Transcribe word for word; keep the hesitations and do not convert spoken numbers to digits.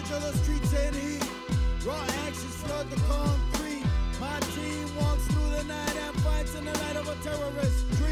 edge of the streets in heat. Raw actions flood the concrete. My team walks through the night and fights in the light of a terrorist.